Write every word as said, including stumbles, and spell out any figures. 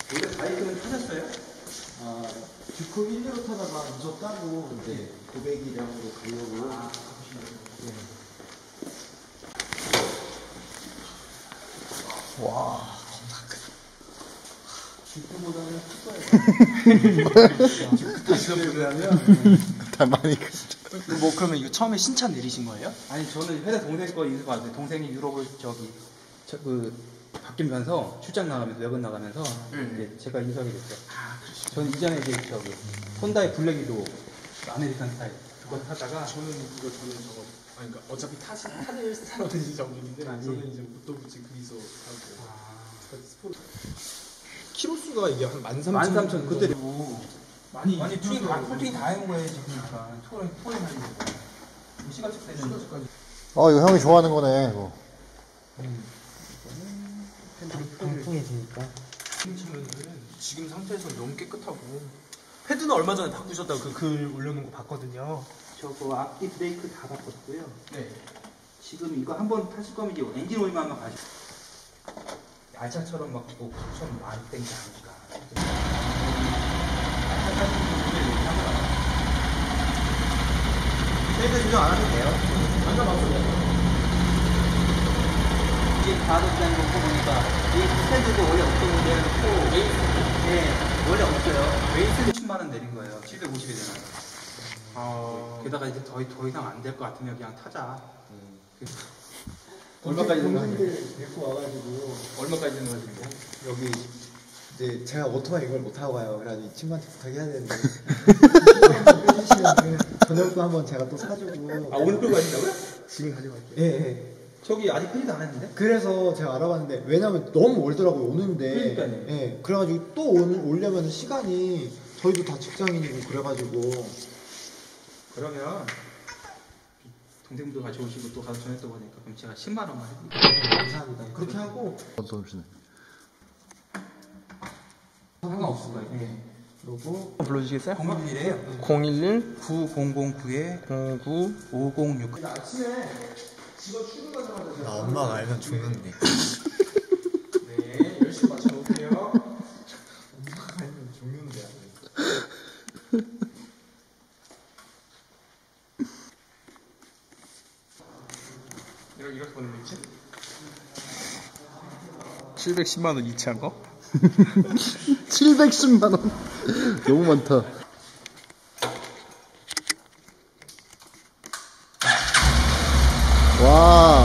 원래 바이크는 타셨어요? 아, 듀크 일 로 타다가 무서 따고 이제 고백이랑으로 가려고. 아, 네. 와. 듀크보다는 슈퍼예요. 듀크 타시려면 다 많이 뭐 그러면 이거 처음에 신차 내리신 거예요? 아니 저는 회사 동생 거 인수 받았어요. 동생이 유럽을 저기 저, 그 바뀌면서 출장 나가면서 외근 나가면서 음. 이제 제가 인수하게 됐어요. 아, 그러시죠. 저는 이전에 이제 저기 혼다의 블랙이도 아메리칸 스타일 그거 타다가 저는 그거 저는 저거 아니 그러니까 어차피 타시 타낼 사람은 이제 정글인데 아, 저는 예. 이제 모토부지 그리서 타고 아. 스포츠 키로수가 이게 한 만 삼천 만 삼천 그때 많이 아니 튜닝 다 폴팅 다 해온 거예요 지금 그러니까 토렌 토렌 하는 거 시간 측되는 시간까지 어, 이거 형이 좋아하는 거네, 이거. 통통해지니까. 치면은 지금 상태에서 너무 깨끗하고 패드는 얼마 전에 바꾸셨다고 그 글 올려놓은 거 봤거든요. 저거 앞뒤 브레이크 다 바꿨고요. 네. 지금 이거 한번 타실 거면 이제 엔진 오일만 한번 가시고 알차처럼 막 뭐 구천 많이 땡기 않으니까 세대 조정 안 하도 돼요. 완전 맞죠? 이게 가도 그냥 놓고 보니까 이 스탠드도 원래 없던 모델고 메인 스탠드 네 원래 없어요. 메인 스탠드 십만 원 내린 거예요. 칠백오십이 되나요? 아... 게다가 이제 더, 더 이상 안 될 것 같으면 그냥 타자. 음. 얼마까지 되는 거예요? 동생들 데리고 와가지고. 얼마까지 되는 거지? 여기 이제 제가 오토바이 이걸 못 타고 가요. 그래가지고 이 친구한테 부탁해야 되는데 해주시면 저녁도 한번 제가 또 사주고. 아 오늘 끌고 가신다고요? 지금 가지고 갈게요. 예, 예. 저기 아직 페이도 안 했는데? 그래서 제가 알아봤는데 왜냐면 너무 멀더라고요 오는데. 그러니까요. 예. 그래가지고 또 오는 오려면 시간이 저희도 다 직장인이고 그래가지고. 그러면 동생도 같이 오시고 또 가서 저녁도 보니까 그럼 제가 십만 원만 해드릴게요. 감사합니다. 그렇게 하고. 어떤 주네. 상관없을 거예요. 예. 그리고 불러주시겠어요? 번호비례요. 공일일 구공공구에 공구 오공육. 아침에 집어 출근하자마자 나 엄마가 알면 죽는데. 네, 열심히 맞춰놓을게요. 엄마가 알면 죽는데. 이렇게 이렇게 보내면 있지? 칠백십만 원 이체한 거? 칠백십만 원. 너무 많다. 와.